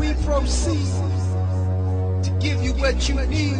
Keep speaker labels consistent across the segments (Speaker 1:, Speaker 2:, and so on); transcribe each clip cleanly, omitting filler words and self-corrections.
Speaker 1: me proceed to give you what you need.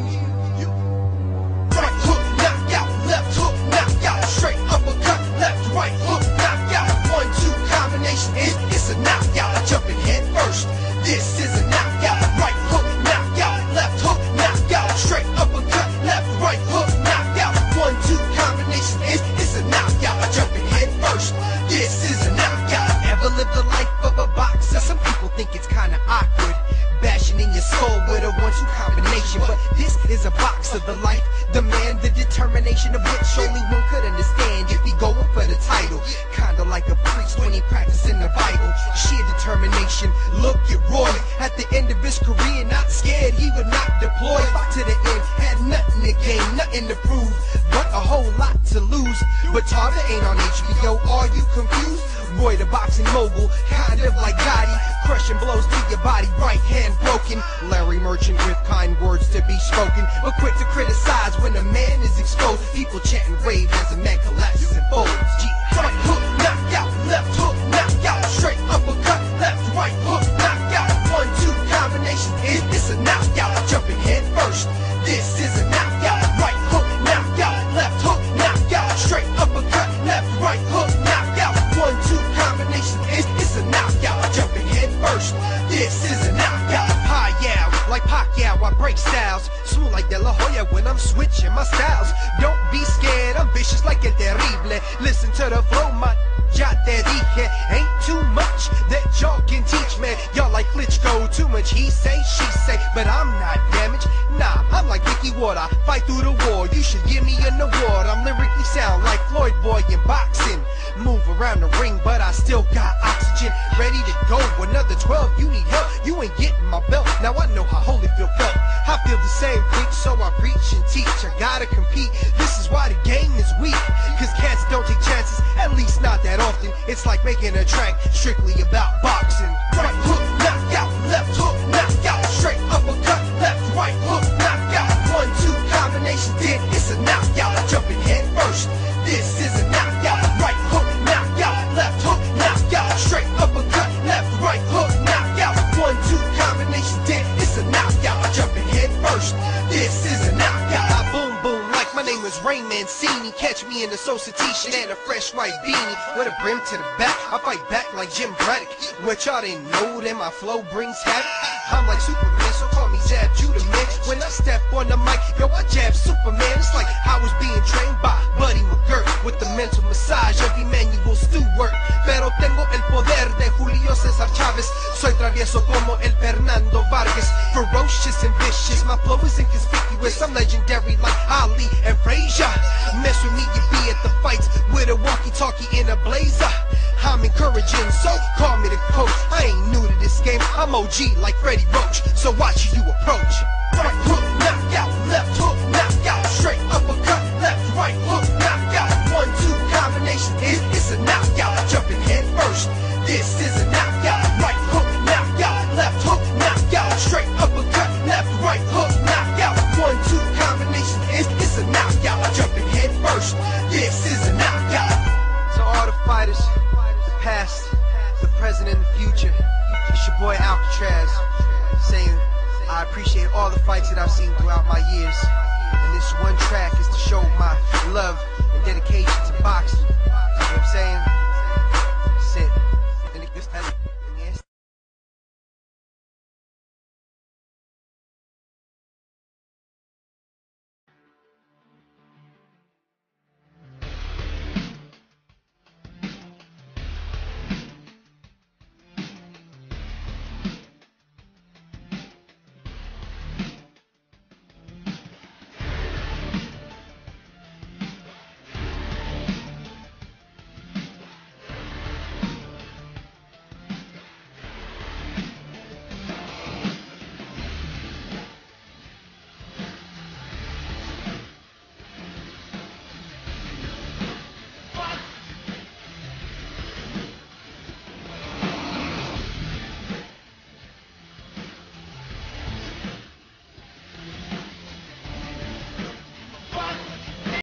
Speaker 2: Right hook, knock out, left hook, knock out, straight uppercut, left, right hook, knock out, 1-2 combination, it's a knockout, I jump in head first, this is a knockout, right hook, knock out, left hook, knock out, straight uppercut, left, right hook, knock out, 1-2 combination, it's a knockout, I jump in head first, this is a knockout. Ever lived the life of a boxer? Some people think it's kinda awkward, bashing in your soul with a 1-2 combination, but this is a boxer, the life, the man, the determination of which only one could understand if he going for the title. Kinda like a priest when he practicing the Bible. Sheer determination, look at Roy. At the end of his career, not scared, he would not deploy. Fought to the end, had nothing to gain, nothing to prove, but a whole lot to lose. But Tarver ain't on HBO, are you confused? Roy the boxing mogul, kind of like Gotti, crushing blows to your body, right hand broken. Larry Merchant with kind words to be spoken, but quick to criticize when a man is exposed. People chant and rave as a man collapses and folds. Right hook, knock out, left hook, knock out, straight uppercut, left, right hook, knock out, 1-2 combination, it's a knockout, I jump in head first, this is a knockout, right hook, knock out, left hook, knock out, straight uppercut, left, right hook, knock out, 1-2 combination, it's a knockout, I jump in head first, this is a knockout. Hi-yow, like Pacquiao, I break styles, smooth like De La Hoya when I'm switching my styles. Don't be scared, I'm vicious like El Terrible. Listen to the flow, my ya te dije. Ain't too much that y'all can teach, man. Y'all like Klitschko, too much he say, she say, but I'm not damaged. Nah, I'm like Mickey Ward, I fight through the war. You should give me an award. I'm lyrically sound like Floyd Boy in boxing. Move around the ring, but I still got oxygen. Ready to go, another 12, you need help. You ain't getting my belt, now I know how Holyfield felt. I feel the same thing, so I preach and teach. I gotta compete, this is why the game is weak. Cause cats don't take chances, at least not that often. It's like making a track strictly about boxing. Right hook, knock out, left hook, knock out, straight uppercut, left, right hook, knock out, 1-2 combination, it's a knockout, I jump in head first, this is a knockout, right hook, knock out, left hook, knock out, straight uppercut, left, right hook, knock out, 1-2 combination, it's a knockout, I jump in head first, this is a knockout. I boom boom like my name is Ray Mancini. Catch me in the Sosa t-shirt and a fresh white beanie with a brim to the back. I fight back like Jim Braddock. What y'all didn't know that my flow brings havoc. I'm like Superman, so call me Zab Judah, man. When I step on the mic, yo, I jab Superman. It's like I was being trained by Buddy McGirt with the mental massage of Emmanuel Stewart. Pero tengo el poder de Julio Cesar Chavez. Soy travieso como el Fernando Vargas. Ferocious and vicious, my flow is inconspicuous. I'm legendary like Ali and Frazier. Mess with me, you be at the fights with a walkie-talkie in a blazer. I'm encouraging, so call me the coach. I ain't new to this game, I'm OG like Freddie Roach. So watch who you approach. Right hook, knock out, left hook, knock out, straight uppercut, left, right hook, knock out, 1-2 combination, it's a knockout, I jump in head first, this is a knockout, right hook, knock out, left hook, knock out, straight uppercut, left, right hook, knock out, 1-2 combination, it's a knockout, I jump in head first, this is a knockout. So all the fighters, the past, the present and the future, it's your boy Alcatraz, saying I appreciate all the fights that I've seen throughout my years, and this one track is to show my love and dedication to boxing. You know what I'm saying?